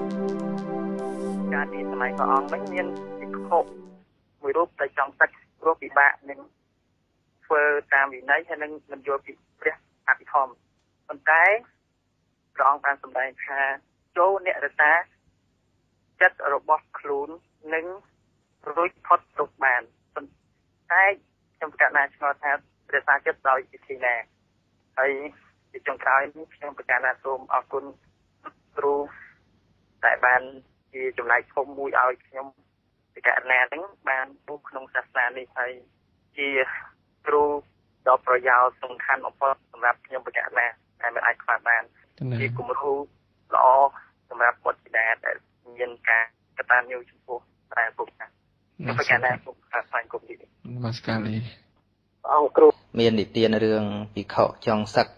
การที่สมัยพระองค์ไม่មានពិខុមួយរូបតែចង់ទឹកព្រោះពិបាកនឹងធ្វើតាមវិន័យហើយនឹងមិនយល់ពីព្រះអភិធម្មប៉ុន្តែព្រះអង្គបានសម្ដែងថាចូលអ្នករសាចិត្តរបស់ខ្លួននឹងរួចផុតទុកបានប៉ុន្តែខ្ញុំប្រកាសណាឆ្ងល់ថារសាចិត្តដោយវិធីណាហើយពីចុងក្រោយនេះខ្ញុំប្រកាសណាសូមអរគុណគ្រូតែបានជាចំណែកធំមួយឲ្យខ្ញុំពិការណាហ្នឹងបានពុះក្នុងសាសនានេះហើយជាគ្រូដ៏ប្រយោជន៍សំខាន់បំផុតសម្រាប់ខ្ញុំពិការណាតែមិនអាចខ្វះបានជាគំរូល្អសម្រាប់បុត្រធីតាដែលមានការកតាញ្ញូចំពោះតែពុទ្ធខ្ញុំពិការណាពុទ្ធស្វែងគប់នេះមកស្កាលីអង្គគ្រូមាននិទានរឿងភិក្ខុចុងសឹក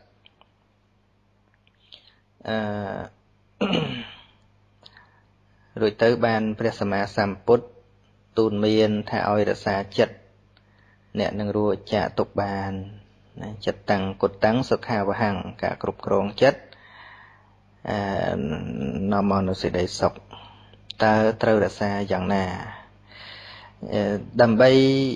រួចទៅបានព្រះសម្មាសម្ពុទ្ធទូលមានថាឲ្យរក្សាចិត្តអ្នកនឹងរួចចាកទុកបានចិត្តតាំងគុតតាំងសុខាវហੰការគ្រប់គ្រងចិត្តនាំមកនូវសេចក្តីសុខតើត្រូវរក្សាយ៉ាងណាដើម្បី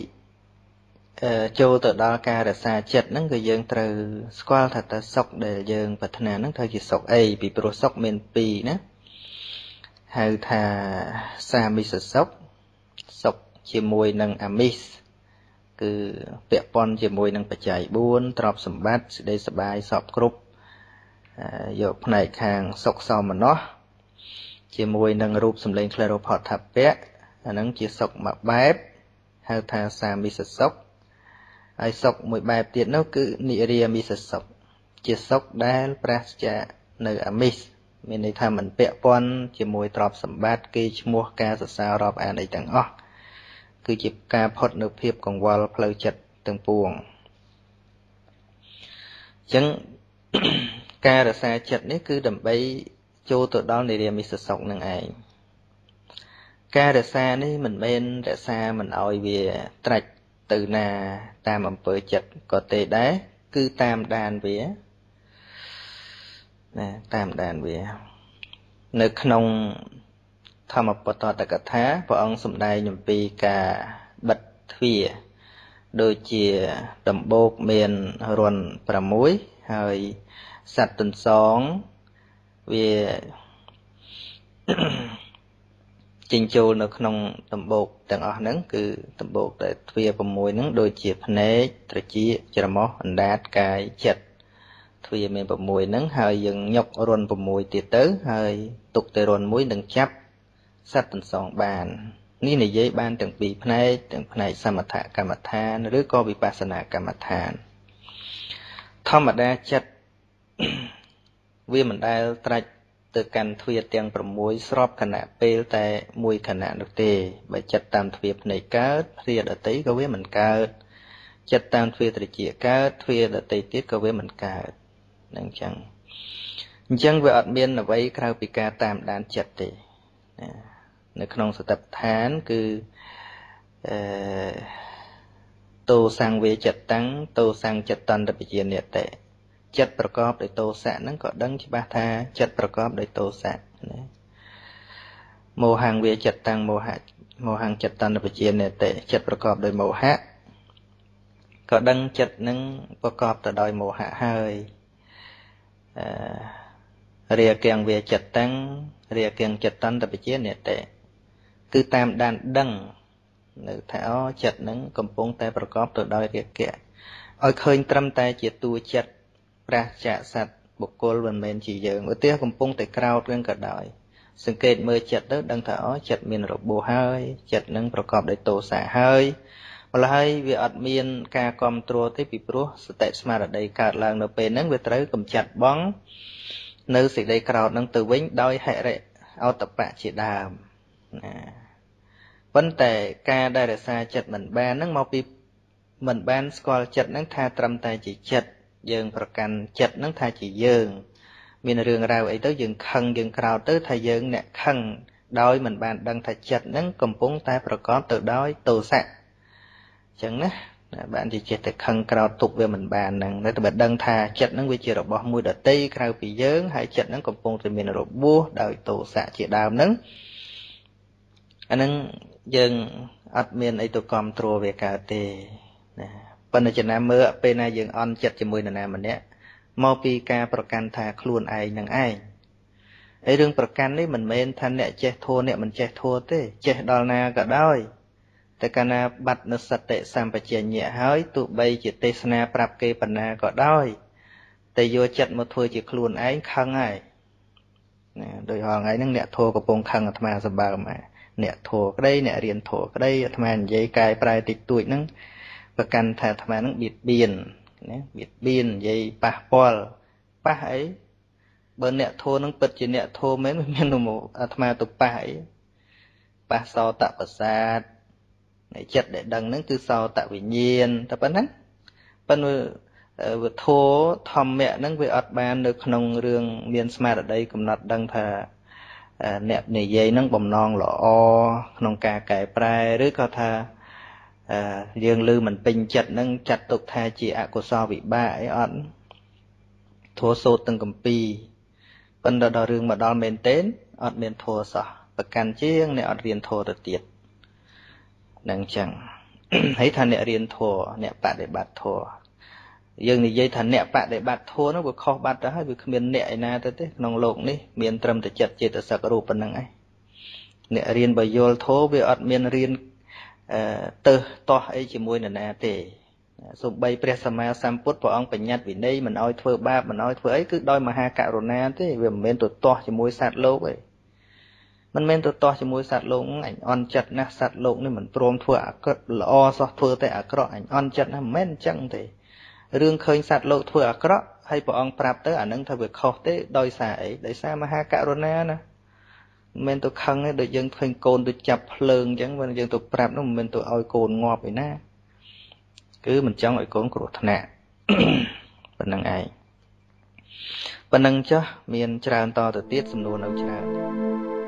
ចូលទៅដល់ការរក្សាចិត្តហ្នឹងគឺយើងត្រូវស្គាល់ថាតើសុខដែលយើងប្រាថ្នាហ្នឹងត្រូវជាសុខអីពីព្រោះសុខមានពីរណាហៅថាសាមិសសុខសុខជាមួយនឹងអាមិសគឺពាក់ព័ន្ធជាមួយនឹងបច្ច័យ4ទ្រព្យសម្បត្តិសេចក្តីសប្បាយសពគ្រប់យកផ្នែកខាងសុខសោមនស្សជាមួយនឹងរូបសម្លេងក្លរោផតថពៈអាហ្នឹងជាសុខមួយបែបហៅថាសាមិសសុខហើយសុខមួយបែបទៀតនោះគឺនិរាមិសសុខជាសុខដែលប្រះចាកនៅអាមិសមានន័យថាមិនពាក់ព័ន្ធជាមួយទ្រព្យសម្បត្តិគេឈ្មោះការសរសើររាប់អានអីទាំងអស់គឺជាការផុតនៅភាពកង្វល់ផ្លូវចិត្តទាំងពួងអញ្ចឹងការរក្សាចិត្តនេះគឺដើម្បីចូលទៅដល់និរាមិសសុខនឹងឯងការរក្សានេះមិនមែនរក្សាមិនឲ្យវាត្រាច់ទៅណាតាមអំពើចិត្តក៏ទេដែរគឺតាមដានវាណាតាមដានវានៅក្នុងធម្មបតតកថាព្រះអង្គសម្ដែងអំពីការបិទទ្វារដូចជាដំបូកមានរន្ធ6ហើយសត្វទន្សងវាចេញចូលនៅក្នុងដំបូកទាំងអស់ហ្នឹងគឺដំបូកតែទ្វារ6ហ្នឹងដូចជាភ្នែកត្រចៀកច្រមុះអណ្ដាតកាយចិត្តទ្វារមាន6ហ្នឹងហើយយើងញុករន្ធ6ទៀតទៅហើយទុកតែរន្ធមួយនឹងចាប់សត្វទន្សងបាននេះនិយាយបានទាំងពីរផ្នែកទាំងផ្នែកសមថកម្មដ្ឋានឬក៏វិបស្សនាកម្មដ្ឋានធម្មតាចិត្តវាមិនដែលត្រាច់ទៅកាន់ទ្វារទាំង6ស្របខណៈពេលតែមួយខណៈនោះទេបើចិត្តតាមទ្វារភ្នែកកើតទ្វារដតីក៏វាមិនកើតចិត្តតាមទ្វារត្រចៀកកើតទ្វារដតីទៀតក៏វាមិនកើតនឹងអញ្ចឹងវាអត់មានអ្វីក្រៅពីការតាមដានចិត្តទេនៅក្នុងសតិប្បដ្ឋានគឺតោសង្វេចិត្តតាំងតោសង្ចិត្តន្តបជានិតិចិត្តប្រកបដោយទោសៈហ្នឹងក៏ដឹងច្បាស់ថាចិត្តប្រកបដោយទោសៈណាមោហង្វាចិត្តតាំងមោហង្ចិត្តន្តបជានិតិចិត្តប្រកបដោយមោហៈក៏ដឹងចិត្តហ្នឹងប្រកបទៅដោយមោហៈហើយរាគង្គវាចិត្តតាំងរាគង្គចិត្តន្តបជានិតិគឺតាមដានដឹងនៅថាអូចិត្តហ្នឹងកំពុងតែប្រកបទៅដោយរាគៈឲ្យឃើញត្រឹមតែជាតួចិត្តប្រះចាកសត្វបុគ្គលមិនមែនជាយើងឧទាហរណ៍កំពុងតែក្រោតរឿងក៏ដោយសង្កេតមើលចិត្តទៅដឹងថាអូចិត្តមានរបួសហើយចិត្តនឹងប្រកបដោយទោសៈហើយម្ល៉េះហើយវាអត់មានការគ្រប់គ្រងទេពីព្រោះសតិស្មារតីកើតឡើងនៅពេលហ្នឹងវាត្រូវកម្ចាត់បងនៅសេចក្តីក្រោតហ្នឹងទៅវិញដោយហិរិអោតបៈជាដើមណាប៉ុន្តែការដែលរក្សាចិត្តមិនបានហ្នឹងមកពីមិនបានស្គាល់ចិត្តហ្នឹងថាត្រឹមតែជាចិត្តយើងប្រកាន់ចិត្តហ្នឹងថាជាយើងមានរឿងរ៉ាវអីទៅយើងខឹងយើងក្រោតទៅថាយើងអ្នកខឹងដោយមិនបានដឹងថាចិត្តហ្នឹងកំពុងតែប្រកបទៅដោយទោសៈអញ្ចឹងណា bạn chỉ chếtតែខឹងក្រោតទុកវាមិនបានហ្នឹងតែបើដឹងថាចិត្តហ្នឹងវាជារបស់មួយដតីក្រៅពីយើងហើយចិត្តហ្នឹងកំពុងតែមានរបួសដោយទោសៈជាដើមហ្នឹងអាហ្នឹងយើងអត់មានអីទៅគ្រប់គ្រងវាកើតទេណាប៉ុន្តែចំណាំមើលពេលណាយើងអន់ចិត្តជាមួយនរណាម្នាក់មកពីការប្រកាន់ថាខ្លួនឯងនឹងឯងហើយរឿងប្រកាន់នេះមិនមែនថាអ្នកចេះធัวអ្នកមិនចេះធัวទេចេះដល់ណាក៏ដោយតែកាលណាបាត់នៅសតិសម្បជញ្ញៈហើយទោះបីជាទេសនាប្រាប់គេបណ្ណាក៏ដោយតែយកចិត្តមកធ្វើជាខ្លួនឯងខឹងហើយណាដោយហងៃហ្នឹងអ្នកធัวកំពុងខឹងអាត្មាសម្បើមអ្នកធัวក្តីអ្នករៀនធัวក្តីអាត្មានិយាយកែប្រែតិចតួចហ្នឹងប្រកាន់ថាអាត្មាហ្នឹងបៀតបៀនណាបៀតបៀននិយាយប៉ះពាល់ប៉ះអីបើអ្នកធัวហ្នឹងពិតជាអ្នកធัวមែនមិនមានមកអាត្មាទៅប៉ះអីប៉ះសោតប្រសាទនៃចិត្តដែលដឹងហ្នឹងគឺសោតវិញ្ញាណតែប៉ុណ្ណាប៉ុន្តែវធัวធម្មៈហ្នឹងវាអត់បាននៅក្នុងរឿងមានស្មារតីកំណត់ដឹងថាអ្នកនិយាយហ្នឹងបំណងល្អក្នុងការកែប្រែឬក៏ថាយើងឮមិនពេញចិត្តហ្នឹងចាត់ទុកថាជាអកុសលវិបាកអីអត់ធัวសូត្រទាំងគម្ពីរប៉ុន្តែដល់រឿងមកដល់មែនទេអត់មានធัวសោះប្រកាន់ជាងអ្នកអត់រៀនធัวទៅទៀតនឹងចឹងហើយថាអ្នករៀនធัวអ្នកបដិបត្តិធัวយើងនិយាយថាអ្នកបដិបត្តិធัวនោះវាខុសបាត់ទៅហើយវាគ្មានអ្នកឯណាទៅទេក្នុងโลกនេះមានត្រឹមតែចិត្តចេតសិករូបប៉ុណ្្នឹងឯងអ្នករៀនបើយល់ធัวវាអត់មានរៀនទៅតោះអីជាមួយនរណាទេសូម្បីព្រះសម្មាសម្ពុទ្ធព្រះអង្គបញ្ញត្តិវិន័យមិនអោយធ្វើបាបមិនអោយធ្វើអីគឺដោយមហាករុណាទេវាមិនមែនទៅតោះជាមួយសត្វលោកទេមិនមែនទៅតោះជាមួយសត្វលោកអញអន់ចិត្តណាស់សត្វលោកនេះមិនព្រមធ្វើអាក្រក់ល្អសោះធ្វើតែអាក្រក់អញអន់ចិត្តណាស់មិនមែនអញ្ចឹងទេរឿងឃើញសត្វលោកធ្វើអាក្រក់ហើយព្រះអង្គប្រាប់ទៅអានឹងថាវាខុសទេដោយសារអីដោយសារមហាករុណាណាមិនមែនទៅខឹងទេដូចយើងឃើញកូនទៅចាប់ភ្លើងអញ្ចឹងបើយើងទៅប្រាប់នោះមិនមែនទៅឲ្យកូនងាប់ឯណាគឺមិនចង់ឲ្យកូនគ្រោះថ្នាក់ប៉ុណ្្នឹងឯងប៉ុណ្្នឹងចុះមានច្រើនតទៅទៀតសំណួរនៅច្រើន